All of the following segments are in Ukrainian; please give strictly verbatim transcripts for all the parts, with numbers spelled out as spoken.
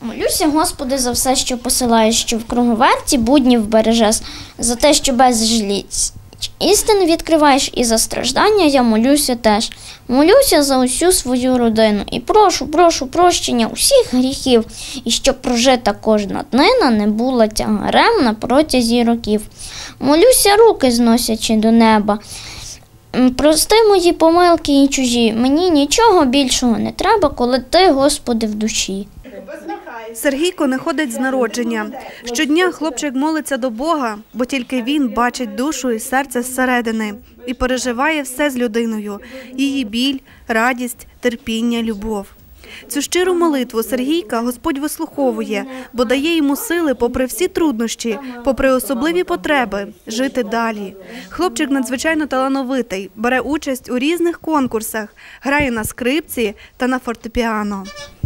Молюся, Господи, за все, що посилаєш, що в круговерті буднів бережеш, за те, що безжалість істину відкриваєш, і за страждання я молюся теж. Молюся за усю свою родину і прошу, прошу прощення усіх гріхів, і щоб прожита кожна днина не була тягарем на протязі років. Молюся, руки зносячи до неба. Прости мої помилки і чужі, мені нічого більшого не треба, коли ти, Господи, в душі. Сергійко не ходить з народження. Щодня хлопчик молиться до Бога, бо тільки він бачить душу і серце зсередини і переживає все з людиною – її біль, радість, терпіння, любов. Цю щиру молитву Сергійка Господь вислуховує, бо дає йому сили, попри всі труднощі, попри особливі потреби, жити далі. Хлопчик надзвичайно талановитий, бере участь у різних конкурсах, грає на скрипці та на фортепіано.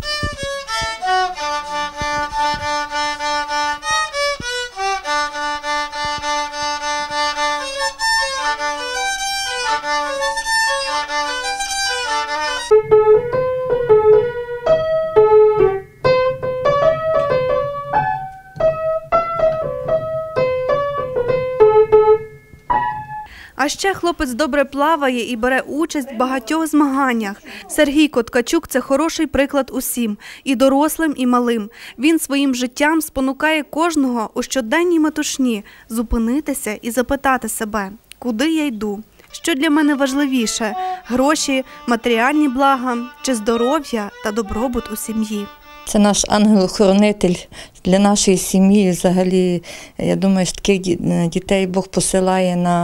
А ще хлопець добре плаває і бере участь в багатьох змаганнях. Сергійко Ткачук – це хороший приклад усім – і дорослим, і малим. Він своїм життям спонукає кожного у щоденній метушні зупинитися і запитати себе, куди я йду, що для мене важливіше – гроші, матеріальні блага чи здоров'я та добробут у сім'ї. Це наш ангел-охоронитель для нашої сім'ї. Взагалі, я думаю, що таких дітей Бог посилає, на,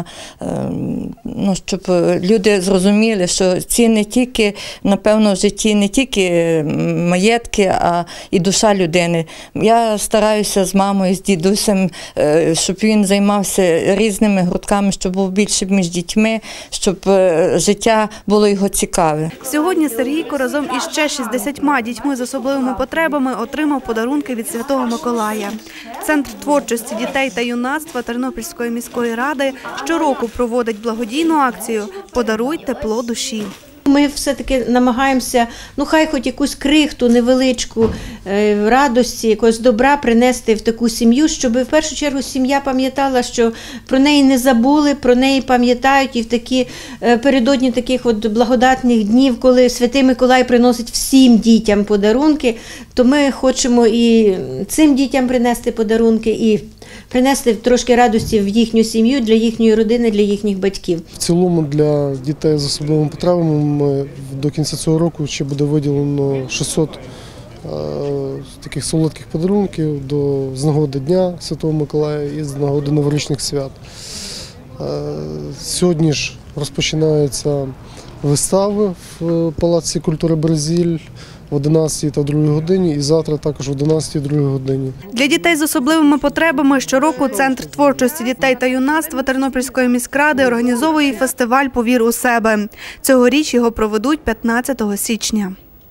ну, щоб люди зрозуміли, що ці не тільки, напевно, в житті не тільки маєтки, а і душа людини. Я стараюся з мамою, з дідусем, щоб він займався різними гуртками, щоб був більше між дітьми, щоб життя було його цікаве. Сьогодні Сергійко разом із ще шістдесятьма дітьми з особливими потребами отримав подарунки від Святого Миколая. Центр творчості дітей та юнацтва Тернопільської міської ради щороку проводить благодійну акцію «Подаруй тепло душі». Ми все-таки намагаємося, ну хай хоч якусь крихту невеличку радості, якогось добра принести в таку сім'ю, щоб в першу чергу сім'я пам'ятала, що про неї не забули, про неї пам'ятають, і в такі передодні таких от благодатних днів, коли Святий Миколай приносить всім дітям подарунки, то ми хочемо і цим дітям принести подарунки, і принести трошки радості в їхню сім'ю, для їхньої родини, для їхніх батьків. В цілому для дітей з особливими потребами ми до кінця цього року ще буде виділено шістсот е, таких солодких подарунків до, з нагоди Дня Святого Миколая і з нагоди новорічних свят. Е, сьогодні ж розпочинаються вистави в Палаці культури «Березіль» в одинадцятій та другій годині, і завтра також в одинадцятій та другій годині. Для дітей з особливими потребами щороку Центр творчості дітей та юнацтва Тернопільської міськради організовує фестиваль «Повір у себе». Цьогоріч його проведуть п'ятнадцятого січня.